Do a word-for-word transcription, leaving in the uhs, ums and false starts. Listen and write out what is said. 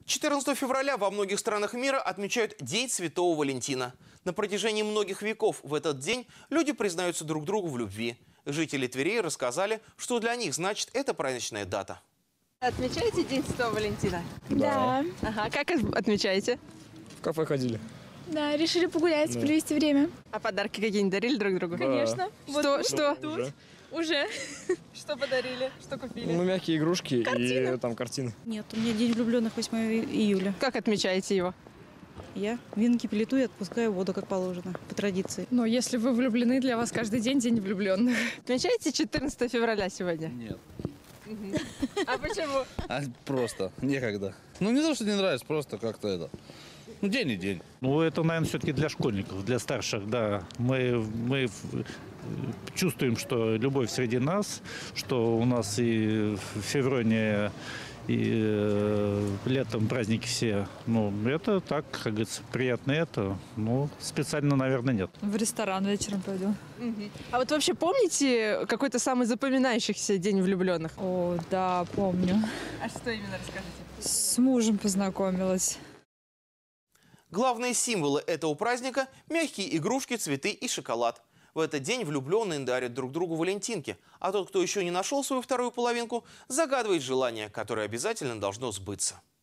четырнадцатого февраля во многих странах мира отмечают День Святого Валентина. На протяжении многих веков в этот день люди признаются друг другу в любви. Жители Твери рассказали, что для них значит эта праздничная дата. Отмечаете День Святого Валентина? Да. Ага. Как отмечаете? В кафе ходили. Да, решили погулять, Да. провести время. А подарки какие-нибудь дарили друг другу? Да. Конечно. Что? Вот Что? Уже. Уже. Что подарили? Что купили? Ну, мягкие игрушки и там картины. Нет, у меня день влюбленных восьмого июля. Как отмечаете его? Я винки плету и отпускаю воду, как положено, по традиции. Но если вы влюблены, для вас каждый день день влюбленных. Отмечаете четырнадцатого февраля сегодня? Нет. А почему? А просто некогда. Ну не то, что не нравится, просто как-то это. Ну день и день. Ну, это, наверное, все-таки для школьников, для старших, да. Мы, мы в- чувствуем, что любовь среди нас, что у нас и в феврале, и э, летом праздники все. Ну, это так, как говорится, приятно это. Ну, специально, наверное, нет. В ресторан вечером пойду. А вот вообще помните какой-то самый запоминающийся день влюбленных? О, да, помню. А что именно расскажите? С мужем познакомилась. Главные символы этого праздника – мягкие игрушки, цветы и шоколад. В этот день влюбленные дарят друг другу валентинки, а тот, кто еще не нашел свою вторую половинку, загадывает желание, которое обязательно должно сбыться.